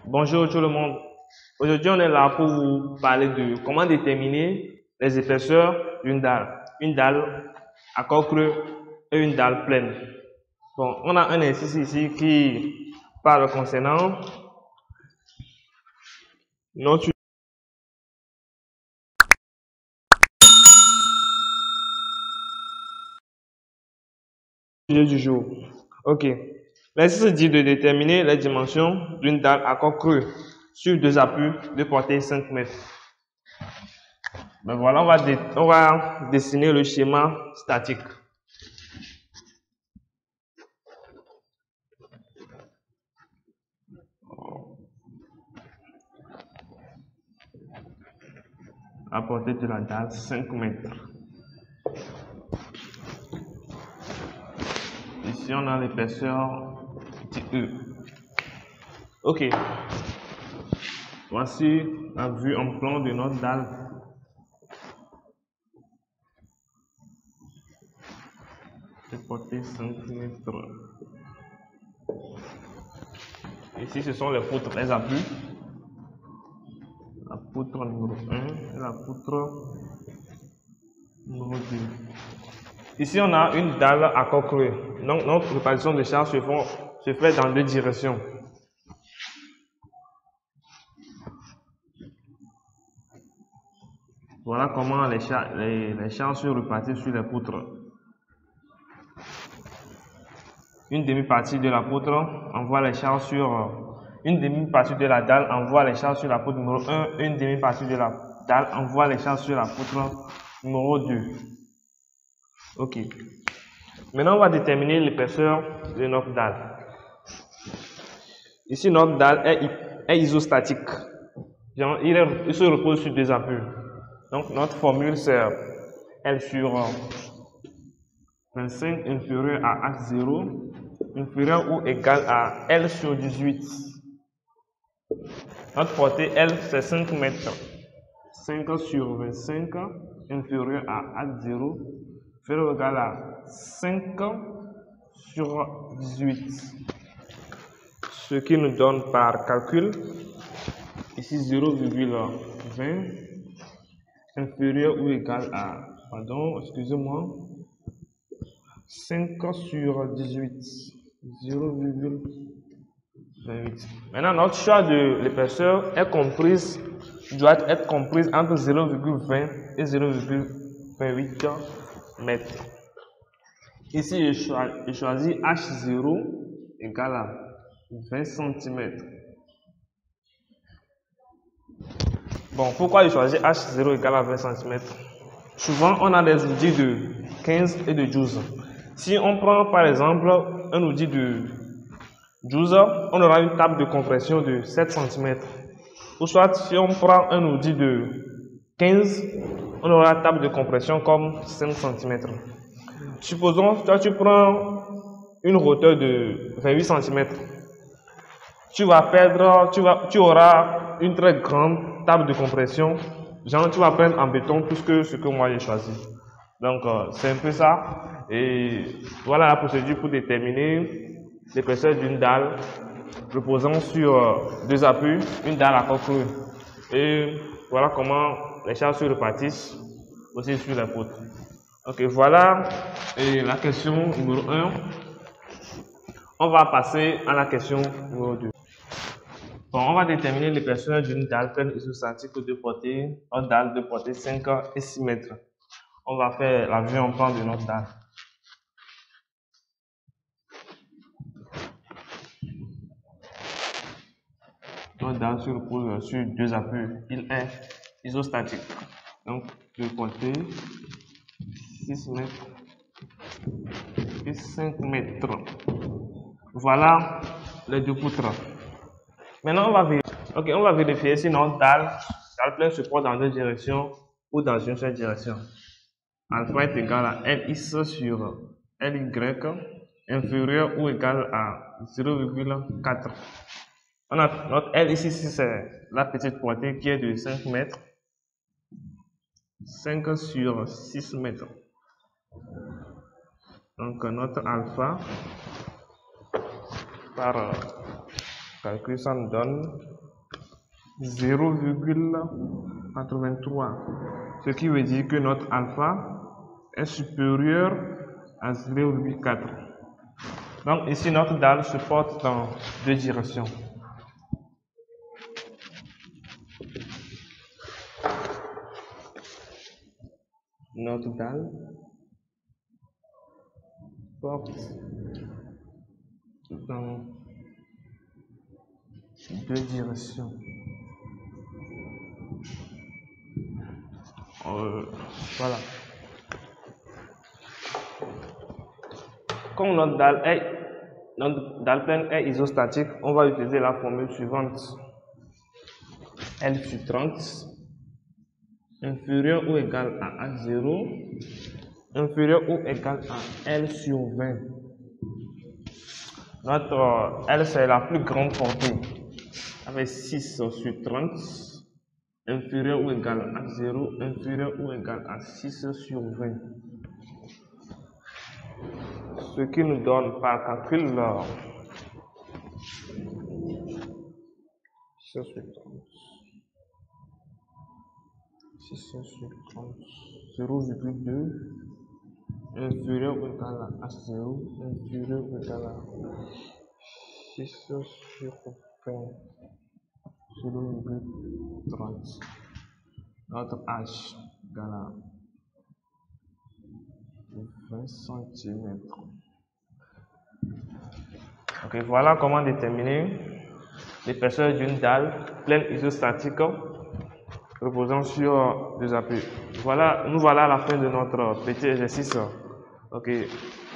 Bonjour tout le monde. Aujourd'hui, on est là pour vous parler de comment déterminer les épaisseurs d'une dalle. Une dalle à corps creux et une dalle pleine. Bon, on a un exercice ici qui parle concernant notre sujet du jour. Ok. L'exercice dit de déterminer les dimensions d'une dalle à corps creux sur deux appuis de portée 5 mètres. Ben voilà, on va dessiner le schéma statique. À portée de la dalle 5 mètres. Ici, on a l'épaisseur petit E. Ok. Voici la vue en plan de notre dalle. De portée 5 mètres. Ici, ce sont les poutres, les appuis. La poutre numéro 1 et la poutre numéro 2. Ici, on a une dalle à corps creux. Donc, notre répartition de charge se fait dans deux directions. Voilà comment les charges se répartissent sur les poutres. Une demi-partie de la poutre envoie les charges sur une demi-partie de la dalle envoie les charges sur la poutre numéro 1, une demi-partie de la dalle envoie les charges sur la poutre numéro 2. Ok. Maintenant, on va déterminer l'épaisseur de notre dalle. Ici, notre dalle est isostatique. Il se repose sur deux appuis. Donc, notre formule, c'est L sur 25 inférieur à H0 inférieur ou égal à L sur 18. Notre portée L, c'est 5 mètres. 5 sur 25 inférieur à H0 inférieur ou égal à 5 sur 18. Ce qui nous donne par calcul, ici 0,20 inférieur ou égal à, excusez-moi, 5 sur 18, 0,28. Maintenant, notre choix de l'épaisseur doit être comprise entre 0,20 et 0,28 mètres. Ici, je choisis H0 égale à 20 cm. Bon, pourquoi je choisis H0 égale à 20 cm? Souvent, on a des outils de 15 et de 12. Si on prend par exemple un outil de 12, on aura une table de compression de 7 cm. Ou soit, si on prend un outil de 15, on aura une table de compression comme 5 cm. Supposons, toi, tu prends une hauteur de 28 cm. Tu auras une très grande table de compression. Genre, tu vas prendre en béton plus que ce que moi j'ai choisi. Donc, c'est un peu ça. Et voilà la procédure pour déterminer l'épaisseur d'une dalle reposant sur deux appuis, une dalle à corps creux. Et voilà comment les charges se répartissent aussi sur les poutres. Ok, voilà la question numéro 1. On va passer à la question numéro 2. Bon, on va déterminer l'épaisseur d'une dalle pleine isostatique de portée, notre dalle de portée 5 et 6 mètres. On va faire la vue en plan de notre dalle. Notre dalle se repose sur deux appuis. Il est isostatique. Donc, de portée 6 mètres et 5 mètres. Voilà les deux poutres. Maintenant, on va vérifier si notre dalle pleine se porte dans deux directions ou dans une seule direction. Alpha est égal à LX sur LY inférieur ou égal à 0,4. On a notre L ici, c'est la petite portée qui est de 5 mètres. 5 sur 6 mètres. Donc notre alpha par calcule, ça nous donne 0,83. Ce qui veut dire que notre alpha est supérieur à 0,4. Donc ici, notre dalle se porte dans deux directions. Notre dalle porte dans deux directions. Voilà. Comme notre dalle pleine est isostatique, on va utiliser la formule suivante. L sur 30 inférieur ou égal à A0 inférieur ou égal à L sur 20. Notre L, c'est la plus grande portée, avec 6 sur 30 inférieur ou égal à 0 inférieur ou égal à 6 sur 20. Ce qui nous donne par calcul 6 sur 30, 6 sur 30, 0,2 inférieur ou égal à 0 inférieur ou égal à 6 sur 20, 0,30. Notre H égale à 20 cm. Ok, voilà comment déterminer l'épaisseur d'une dalle pleine isostatique reposant sur deux appuis. Voilà, nous voilà à la fin de notre petit exercice. Ok.